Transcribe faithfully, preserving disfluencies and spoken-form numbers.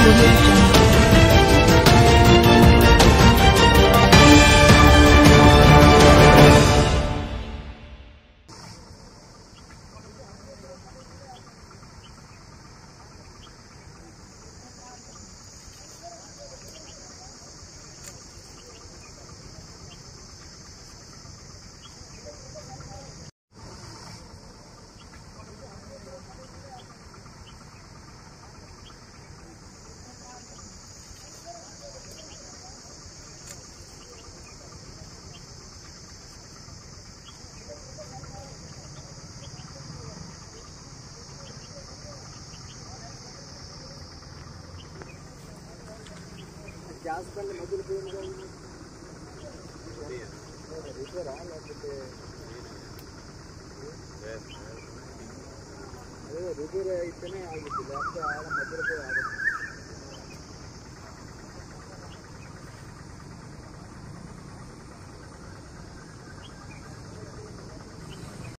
Gas బండి మొదలు పోయింది రిపేరా లేకపోతే అదే రిపేర్ అయితేనే ఆగుతుంది లేకపోతే ఆడ మధ్యలో పోయి ఆగదు.